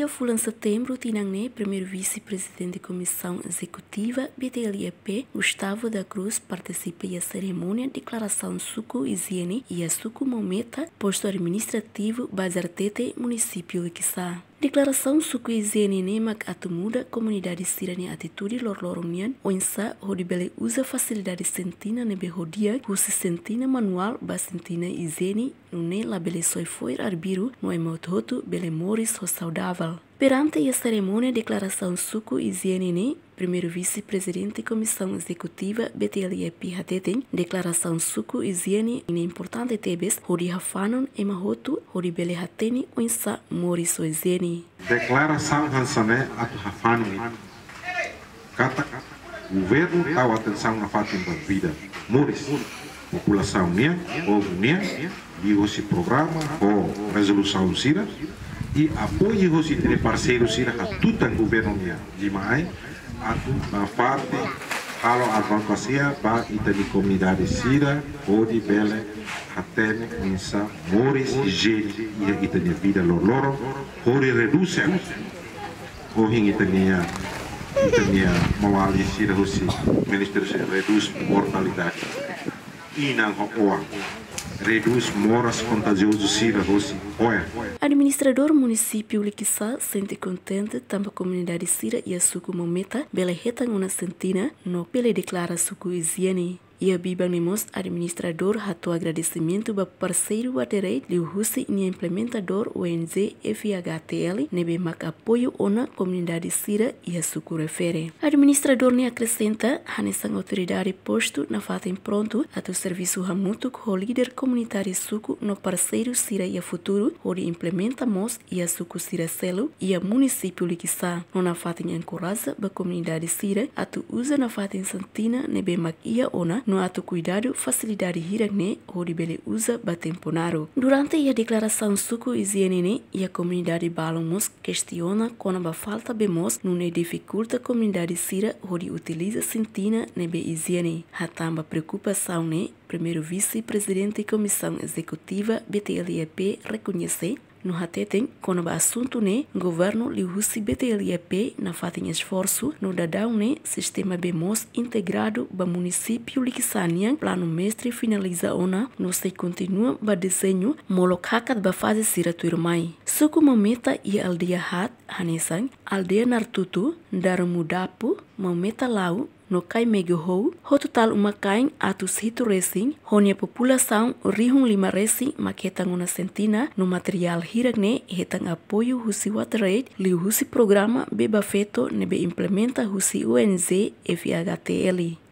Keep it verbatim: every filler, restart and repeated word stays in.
dia bulan setembro, tinangne primeiro vice-presidente da Comissão Executiva B T L E P, Gustavo da Cruz, participa da cerimônia de declaração suku higiene e a suku mometa, posto administrativo Bazartete, município de Quissá. Declaração suku higiene nemak atumuda comunidade sirane atitude lor-loronian, onsa hodibele usa facilidade sentina nebe hodia, usi sentina manual ba sentina higiene, nune labele soi foi arbiru, no emototo bele moris ho saudável. Perante a cerimônia de declaração suku higiene ne, primeiro vice-presidente da Comissão Executiva B T L E P hateten, declaração suku higiene ine importante tebes, hodi hafanon emahotu, hodi bele hateni onsa moris ho higiene. Declaração hansane atu hafanon kata governo tahu atenção na fatin da vida moris população nia ou nia e esse programa ou resolução sira e apoio esse de parceiro sira a tudo o governo nia de mai atu na parte kalau advocacia ba itali comunidade sira ou de bele atene insa moris higiene e itali vida loro hori reduz ou hing itali itali mawali sira hosi minister se reduz mortalidade e não o reduz moras contagiosos sira hosi oia. Administrador município Liquissá sente contente tampa comunidade sira e a suku mometa bela retan una sentina no pele declara suku higiene. E a Bibang Nemos, administrador, rato agradecimento para parceiro baterei de Russi e implementador O N G F H T L, nebe mak apoio ona comunidade sira e a suku refere. Administrador ne acrescenta, hanesang autoridade posto na fatem pronto, ato serviço hamutuk ho líder comunitário suku no parceiro sira e a futuro, onde implementa mos e a suku sira selo e a município Liquissá. No na fatem encoraja ba comunidade sira, ato usa na fatem santina nebe mak ia ona, no ato cuidado facilidade hiragne onde bele usa batemponaro. Durante a declaração suku higiene ne, e a comunidade balomos questiona quando a falta bemos nune dificulta a comunidade sira onde utiliza sentina nebe higiene. Hatamba preocupação ne, primeiro vice-presidente da Comissão Executiva B T L E P reconhece no hateten, quando o assunto ne, governo liusi B T L E P na fatem esforço no dadão ne, sistema bemos integrado ba município Liquissanian, plano mestre finaliza ona, no se continua ba desenho, molok hakat ba fase sira tuirmai. Suku mometa e aldeia hat, hanesang, aldeia nartutu, daramudapu, mometa lau, no kai megohou, ho total uma kain atus hitu racing, honia população rihung lima racing maketang una sentina no material hiragne hetang apoio husi waterate liu husi programa beba feto nebe implementa husi U N G F H T L.